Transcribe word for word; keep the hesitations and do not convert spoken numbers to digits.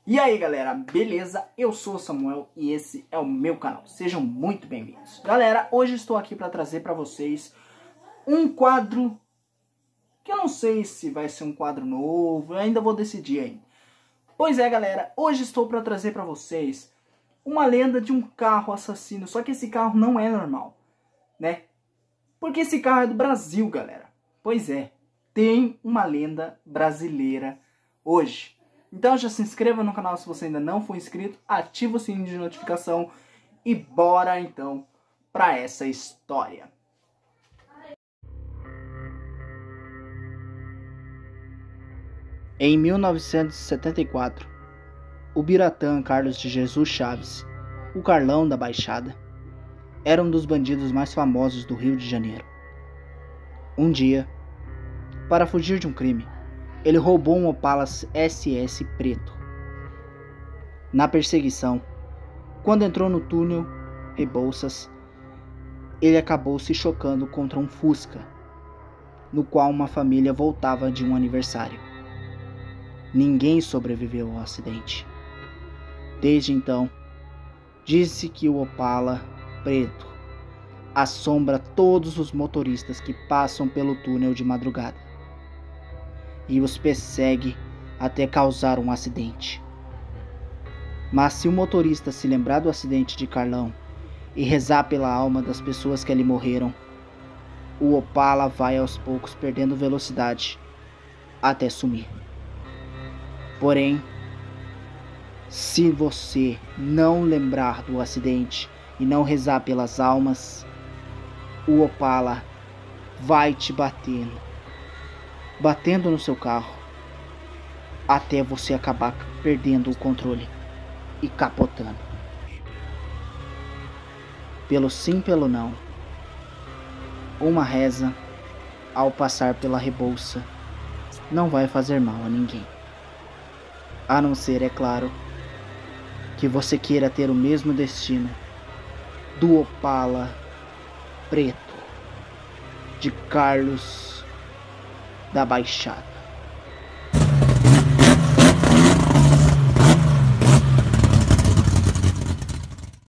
E aí galera, beleza? Eu sou o Samuel e esse é o meu canal. Sejam muito bem-vindos. Galera, hoje estou aqui para trazer para vocês um quadro que eu não sei se vai ser um quadro novo, eu ainda vou decidir ainda. Pois é galera, hoje estou para trazer para vocês uma lenda de um carro assassino, só que esse carro não é normal, né? Porque esse carro é do Brasil, galera. Pois é, tem uma lenda brasileira hoje. Então já se inscreva no canal se você ainda não for inscrito, ativa o sininho de notificação e bora então para essa história. Em mil novecentos e setenta e quatro, o Biratã Carlos de Jesus Chaves, o Carlão da Baixada, era um dos bandidos mais famosos do Rio de Janeiro. Um dia, para fugir de um crime, ele roubou um Opala S S preto. Na perseguição, quando entrou no túnel Rebouças, ele acabou se chocando contra um Fusca, no qual uma família voltava de um aniversário. Ninguém sobreviveu ao acidente. Desde então, disse que o Opala preto assombra todos os motoristas que passam pelo túnel de madrugada e os persegue até causar um acidente. Mas se o motorista se lembrar do acidente de Carlão e rezar pela alma das pessoas que ali morreram, o Opala vai aos poucos perdendo velocidade até sumir. Porém, se você não lembrar do acidente e não rezar pelas almas, o Opala vai te batendo batendo no seu carro, até você acabar perdendo o controle e capotando. Pelo sim, pelo não, uma reza ao passar pela Rebouça não vai fazer mal a ninguém. A não ser, é claro, que você queira ter o mesmo destino do Opala preto de Carlos da Baixada.